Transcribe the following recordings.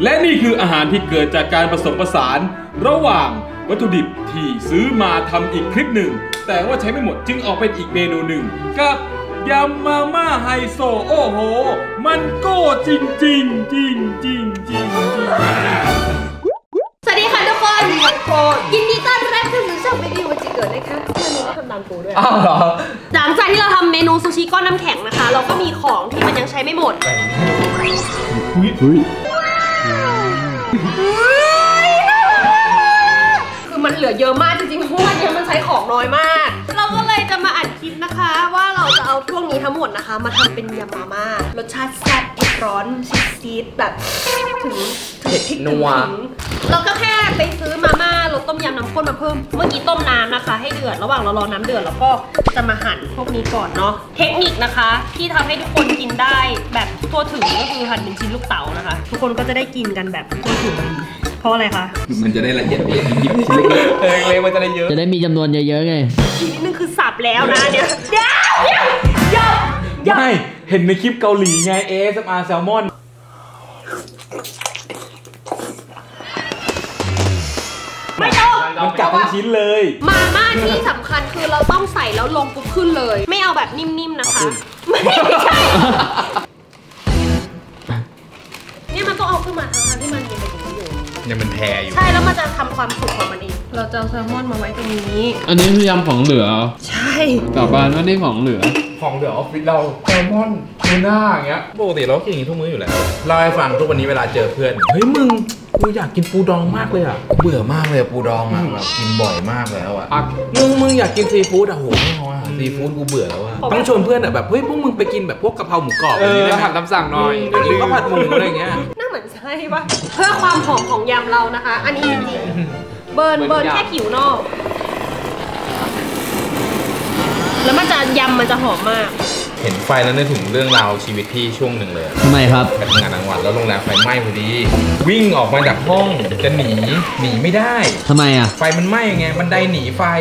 และนี่คืออาหารที่เกิดจากการผสมผสานระหว่างวัตถุดิบที่ซื้อมาทำอีกคลิปหนึ่งแต่ว่าใช้ไม่หมดจึงออกเป็นอีกเมนูหนึ่งกับยำมาม่าไฮโซโอ้โหมันโก้จริงจริงจริงจริงจริงสวัสดีค่ะทุกคนยินดีต้อนรับเข้าสู่ช่องวิดีโอวันเกิดนะคะเมนูก็ทำตามกูด้วยเหรอหลังจากที่เราทำเมนูซูชิก้อนน้ำแข็งนะคะเราก็มีของที่มันยังใช้ไม่หมดคือมันเหลือเยอะมากจริงๆเพราะว่าเนี่ยมันใช้ของน้อยมากเราก็เลยจะมาอัดคลิปนะคะว่าเราจะเอาพวกนี้ทั้งหมดนะคะมาทำเป็นยำมาม่ารสชาติแซ่บเผ็ดร้อนซีดแบบถึงเผ็ดนัวเราก็แค่ไปซื้อมาม่ารสต้มยำน้ำข้นมาเพิ่มเมื่อกี้ต้มน้ำนะคะให้เดือดระหว่างเรารอน้ำเดือดแล้วก็จะมาหั่นพวกนี้ก่อนเนาะเทคนิคนะคะที่ทำให้ทุกคนกินได้แบบทั่วถึงก็คือหั่นเป็นชิ้นลูกเต๋านะคะทุกคนก็จะได้กินกันแบบทั่วถึงเพราะอะไรคะมันจะได้ละเอียดยิบชิ้นเล็กๆเล็กๆมันจะได้เยอะจะได้มีจำนวนเยอะๆไงอีกนิดนึงคือสับแล้วนะเนี่ยไม่เห็นในคลิปเกาหลีไงASMRแซลมอนไม่ต้องมันกัดทั้งชิ้นเลยมาม่าที่สำคัญคือเราต้องใส่แล้วลงปุ๊บขึ้นเลยไม่เอาแบบนิ่มๆนะคะไม่ใช่นี่มันต้องเอาขึ้นมาทางที่มันยังเป็นอยู่ยังเป็นแพรอยู่ใช่แล้วมันจะทำความสุกของมันเองเราจะเอาแซลมอนมาไว้ตรงนี้อันนี้คือยำของเหลือใช่ต่อไปว่านี่ของเหลือออฟฟิศเราแซลมอนทูน่าอย่างเงี้ยปกติเรากินอย่างนี้ทุกมื้ออยู่แล้วเล่าให้ฟังทุกวันนี้เวลาเจอเพื่อนเฮ้ยมึงกูอยากกินปูดองมากเลยอ่ะเบื่อมากเลยปูดองอ่ะแบบกินบ่อยมากแล้วอ่ะมึงอยากกินซีฟู้ดอ่ะโหไม่เอาอ่ะซีฟู้ดกูเบื่อแล้วอ่ะต้องชวนเพื่อนอ่ะแบบเฮ้ยพวกมึงไปกินแบบพวกกะเพราหมูกรอบอะไรนี้ผัดตำสั่งหน่อยกินข้าวผัดหมูอะไรเงี้ยน่าเหมือนใช่ปะเพื่อความหอมของยำเรานะคะอันนี้จริงๆเบิร์นแค่ผิวนอกแล้วมันจะยำมันจะหอมมากเห็นไฟแล้วนึกถึงเรื่องราวชีวิตพี่ช่วงหนึ่งเลยทำไมครับไปทำงานกลางวันแล้วโรงแรมไฟไหม้พอดีวิ่งออกมาจากห้องจะหนีไม่ได้ทำไมอ่ะไฟมันไหม้ไงบันไดหนีไฟ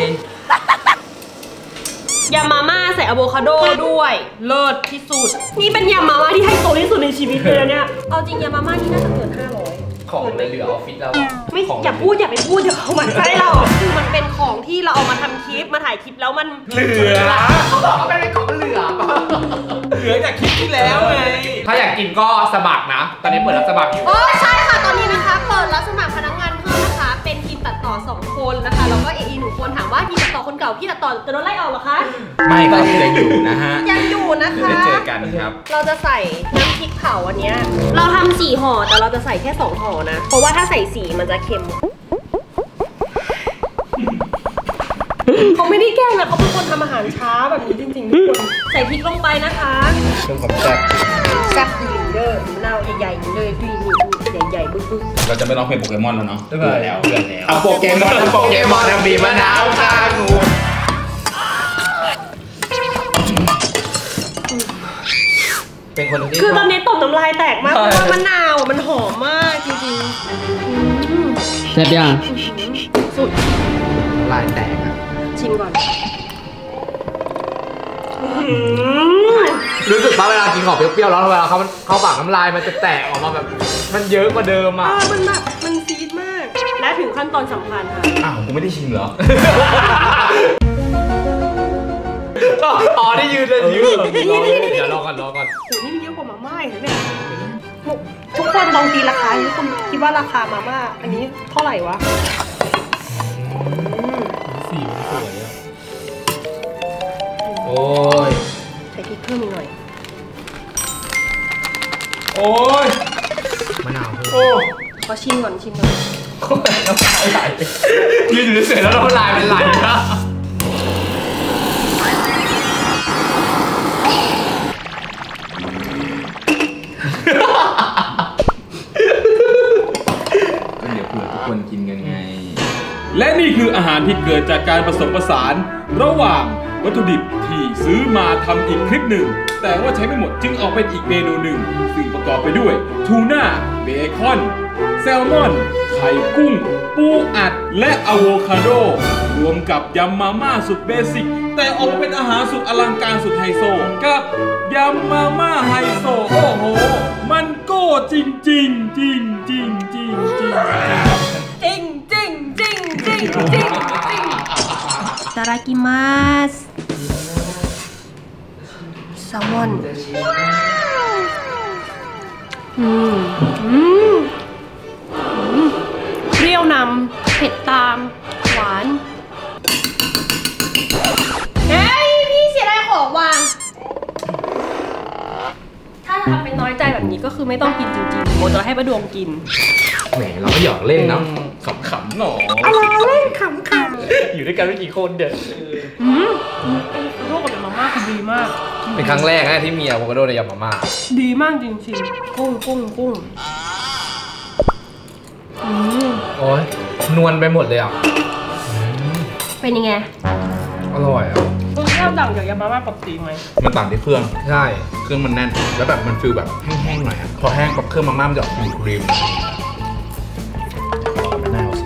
ยำมาม่าใส่อะโวคาโดด้วยเลิศที่สุดนี่เป็นยำมาม่าที่ให้โตที่สุดในชีวิตเลยเนี่ยเอาจริงยำมาม่านี่น่าจะเกิน500 ของเหลือออฟฟิศเราไม่อย่าพูดอย่าไปพูดเดี๋ยวเขามันใช่เราคือมันเป็นของที่เราเอามาทำคลิปมาถ่ายคลิปแล้วมันเหลือเขาบอกว่าเป็นของเหลือจากคลิปที่แล้วไงถ้าอยากกินก็สมัครนะตอนนี้เปิดรับสมัครอยู่ใช่ค่ะตอนนี้นะคะเปิดรับสมัครพนักงานเพิ่มนะคะเป็นทีมตัดต่อ2คนนะคะแล้วก็AE 1 คนถามว่าทีมตัดต่อคนเก่าพี่ตัดต่อจะโดนไล่ออกเหรอคะไม่ก็ยังอยู่นะฮะยังอยู่นะคะได้เจอกันครับเราจะใส่น้ำพริกเผาอันนี้เราทำ4ห่อแต่เราจะใส่แค่2ห่อนะเพราะว่าถ้าใส่4มันจะเค็มเขาไม่ได้แกล้งนะเขาเป็นคนทำอาหารช้าแบบนี้จริงๆทุกคนใส่พริกลงไปนะคะเครื่องความแซ่บดีเด้อเราใหญ่ๆเลยดูใหญ่ๆบึ้งเราจะไม่ร้องเพลงโปเกมอนแล้วเนาะเบื่อแล้วเอาโปเกมอนทำบีมะนาวข้างูเป็นคนที่คือตอนนี้ตบน้ำลายแตกมากเพราะว่ามะนาวมันหอมมากจริงๆแซ่บยังสุดลายแตกอ่ะชิมก่อนรู้สึกป่ะเวลากินของเปรี้ยวๆแล้วเวลาเขาปากน้ำลายมันจะแตกออกมาแบบมันเยอะกว่าเดิมอ่ะมันแบบมันซีดมากและถึงขั้นตอนสำคัญค่ะอ้าวกูไม่ได้ชิมเหรออ๋อได้ยืนเลยยืนเดี๋ยวรอก่อนโหนี่เยอะกว่ามาม่าเหรอเนี่ยทุกคนลองตีราคาทุกคนคิดว่าราคามาม่าอันนี้เท่าไหร่วะสีสวยอ่ะโอ้ยใส่พริกเพิ่มอีกหน่อยโอ้ยมะนาวโอ้ขอชิมก่อนน้ำลายไหลยืนอยู่เฉยแล้วน้ำลายเป็นไหลนะก็เดี๋ยวเผื่อทุกคนกินกันไงและนี่คืออาหารที่เกิดจากการผสมผสานระหว่างวัตถุดิบที่ซื้อมาทำอีกคลิปหนึ่งแต่ว่าใช้ไม่หมดจึงออกเป็นอีกเมนูหนึ่งซึ่งประกอบไปด้วยทูน่าเบคอนแซลมอนไข่กุ้งปูอัดและอะโวคาโดรวมกับยำมาม่าสุดเบสิกแต่ออกมาเป็นอาหารสุดอลังการสุดไฮโซกับยำมาม่าไฮโซโอ้โหมันโก้จริงตาดากิมัสแซลมอนเปรี้ยวนำเผ็ดตามหวานเฮ้ยพี่เสียดายของว่ะถ้าทำเป็นน้อยใจแบบนี้ก็คือไม่ต้องกินจริงๆโมจะให้ป้าดวงกินแหมเราก็หยอกเล่นเนาะขำๆหนอเล่นขำๆอยู่ด้วยกันไม่กี่คนเด้อโรคกับเป็นมาม่าคือดีมากเป็นครั้งแรกนะที่มีอะโวคาโดในยำมาม่าดีมากจริงๆกุ้งโอ้ยนวลไปหมดเลยอ่ะเป็นยังไงอร่อยอ่ะรสชาติต่างจากยำมาม่าปกติไหมมันต่างที่เครื่องใช่เครื่องมันแน่นแล้วแบบมันฟีลแบบแห้งๆหน่อยอะพอแห้งกับเครื่องมาม่ามันจะออกครีมไม่น่าเอาสิ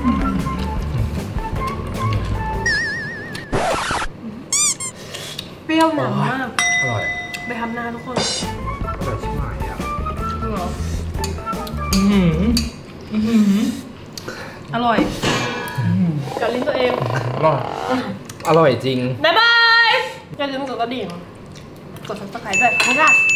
เปรี้ยวหนำมากอร่อยไปทำหน้าทุกคนแบบชิบหายอ่ะเหรออร่อยกับลิ้นตัวเองอร่อยอร่อยจริงบ๊ายบายอย่าลืมกดกระดิ่งกด subscribe ด้วยขอบคุณค่ะ